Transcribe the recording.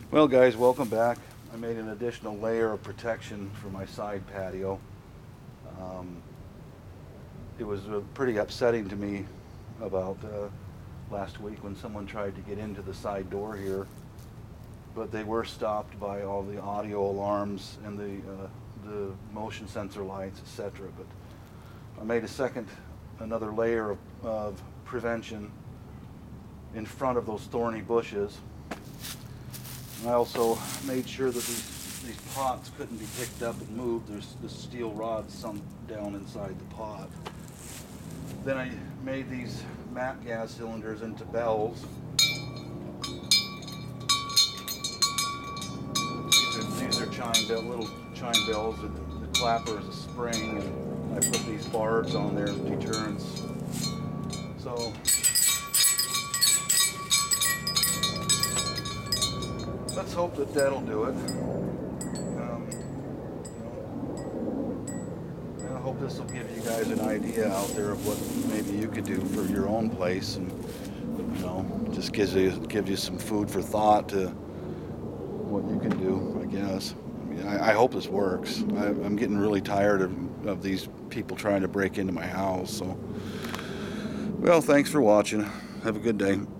Well guys, welcome back. I made an additional layer of protection for my side patio. Um, it was pretty upsetting to me about last week when someone tried to get into the side door here, but they were stopped by all the audio alarms and the motion sensor lights, etc. But I made another layer of prevention in front of those thorny bushes. I also made sure that these pots couldn't be picked up and moved. There's this steel rod sunk down inside the pot. Then I made these MAP gas cylinders into bells. These are little chime bells. The clapper is a spring, and I put these barbs on there as deterrents. So let's hope that that'll do it. I hope this will give you guys an idea out there of what maybe you could do for your own place, and just gives you some food for thought to what you can do, I guess. I hope this works. I'm getting really tired of these people trying to break into my house. So, well, thanks for watching. Have a good day.